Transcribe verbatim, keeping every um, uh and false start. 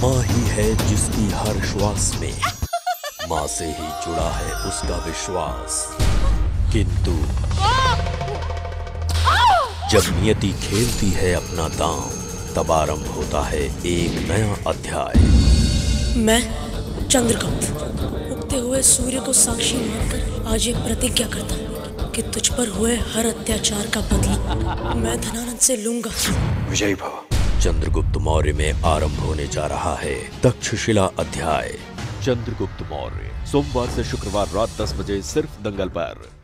माँ ही है जिसकी हर श्वास में, माँ से ही जुड़ा है उसका विश्वास। किंतु जब नियति खेलती है अपना दांव, तब आरंभ होता है एक नया अध्याय। मैं चंद्रगुप्त उगते हुए सूर्य को साक्षी मानकर आज एक प्रतिज्ञा करता हूँ कि तुझ पर हुए हर अत्याचार का बदला मैं धनानंद से लूंगा। विजयी भव। चंद्रगुप्त मौर्य में आरंभ होने जा रहा है तक्षशिला अध्याय। चंद्रगुप्त मौर्य सोमवार से शुक्रवार रात दस बजे सिर्फ दंगल पर।